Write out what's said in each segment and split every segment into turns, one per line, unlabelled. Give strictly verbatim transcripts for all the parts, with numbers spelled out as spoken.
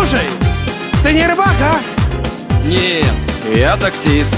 Слушай, ты не рыбак, а?
Нет, я таксист.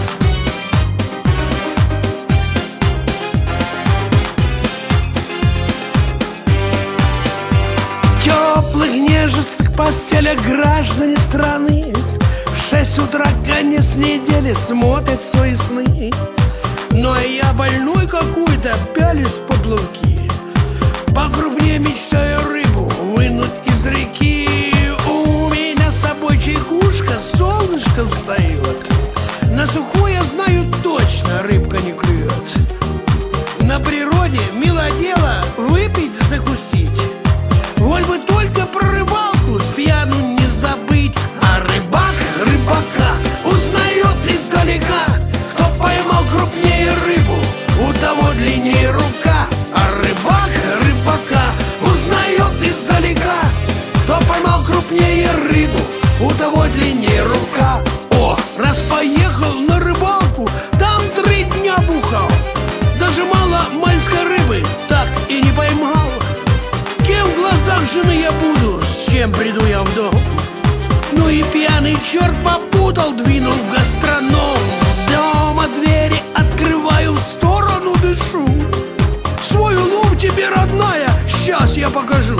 В теплых нежестых постелях граждане страны в шесть утра конец недели смотрят свои сны. Ну а я больной какой-то пялюсь в поплавки, покрупнее мечтаю рыбу вынуть из реки. У меня с собой чайкушка, солнышко встает. На сухой я знаю точно, рыбка не клюет. На природе мило дело выпить, закусить. Воль бы только про рыбалку с пьяну не забыть. А рыбак рыбака узнает издалека. Кто поймал крупнее рыбу, у того длиннее рука. А рыбак рыбака узнает издалека. Кто поймал крупнее рыбу, у того длиннее рука. О, раз поехал на рыбалку, там три дня бухал. Даже мало мальской рыбы так и не поймал. Кем в глазах жены я буду, с чем приду я в дом? Ну и пьяный черт попутал, двинул в гастроном. Дома двери открываю, в сторону дышу. Свой улов тебе, родная, сейчас я покажу.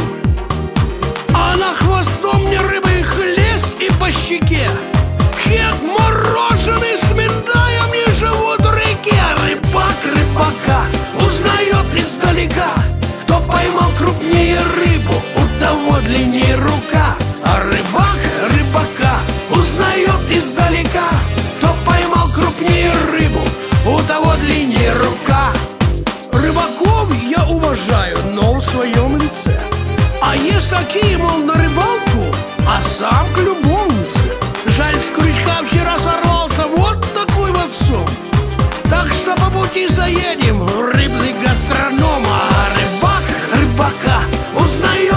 Она хвостом мне рыбой хлест и по щеке. Хек мороженый с миндаем не живут в реке. Рыбак рыбака узнает издалека. Кто поймал крупнее рыбу, у того длиннее рука. А рыбак рыбака узнает издалека. Кто поймал крупнее рыбу, у того длиннее рука. Рыбаков я уважаю, но в своем лице. А есть такие, мол, на рыбалку, а сам к любовнице. Жаль, с крючка вчера сорвался вот такой вот сон. Так что по пути заедем в рыбный гастроном. А рыбак рыбака узнает